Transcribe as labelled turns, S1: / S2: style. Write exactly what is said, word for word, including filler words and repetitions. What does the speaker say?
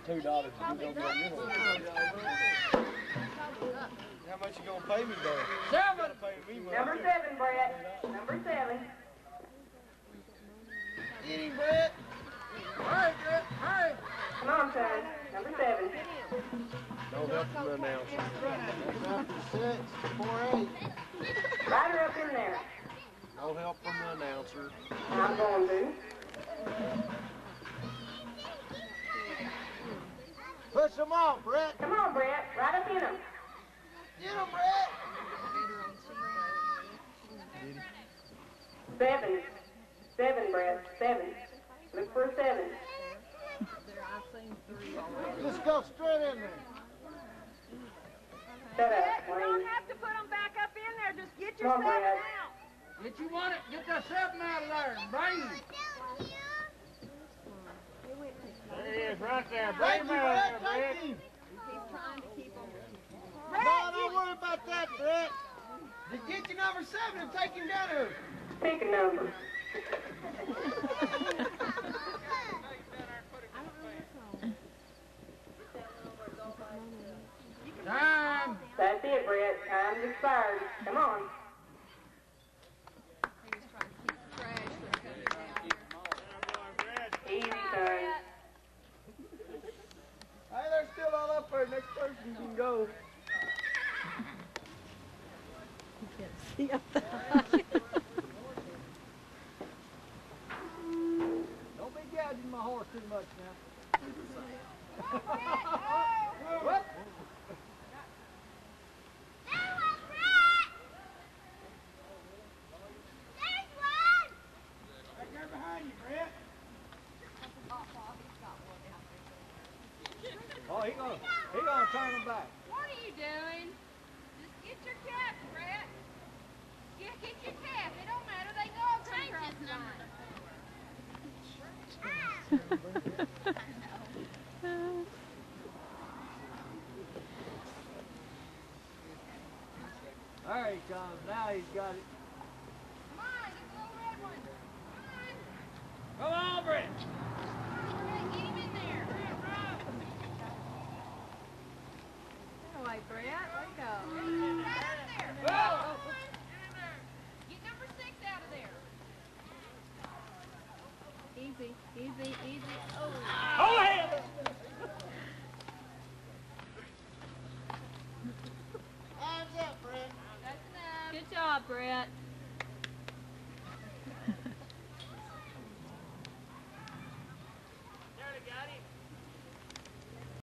S1: two dollars to do over on your horse. How much you gonna pay me though?
S2: Seven.
S1: Pay me
S3: Number seven, Brett. Number seven.
S1: Get him, Brett.
S2: Hurry, Brett, hurry.
S3: Come on, son. Number seven.
S1: No help from the announcer. After six, four, eight.
S3: Rider up in there.
S1: No help from the announcer.
S3: I'm going to.
S1: Push them off, Brett.
S3: Come on, Brett. Right up in them.
S1: Get him, Brett.
S3: Seven. Seven, Brett. Seven. Look for a seven.
S1: Just go straight in there.
S3: Shut up,
S4: You
S3: Wayne.
S4: don't have to put them back up in there. Just get
S3: Come
S4: your
S3: on,
S4: seven
S3: Brad.
S4: out.
S2: Get you want it, get that seven out of there and bring it. There he is, right there. Bring
S1: Thank
S2: him
S1: you,
S2: out
S1: Brett.
S2: of there, Brett.
S1: Thank you.
S4: He's trying to keep them.
S1: No, don't worry about that, Brett. Just get your number seven and take him down there.
S3: Pick a number.
S2: Time.
S3: That's it, Brett. Time's expired. Come on. Easy, son.
S1: Hey, they're still all up there. Next person can go.
S5: See up there.
S1: Don't be gouging my horse too much now. What? Right there behind you, Brett. Oh, he gonna, he gonna turn them back.
S4: What are you doing? Just get your cap, Brett. Get, get your cap. It don't matter. They go all change his number.
S1: There he comes. Now he's got it.
S4: Come on, get the little red one.
S2: Come
S4: Come on.
S2: on, Brett.
S4: Brett, get him in there.
S5: That way, Brett. Let go.
S4: Right up there.
S2: Well.
S4: Get number six out of there.
S5: Easy, easy, easy. Oh.
S2: Hold ahead.
S1: Hands up, Brett.
S4: That's enough.
S5: Good job, Brett.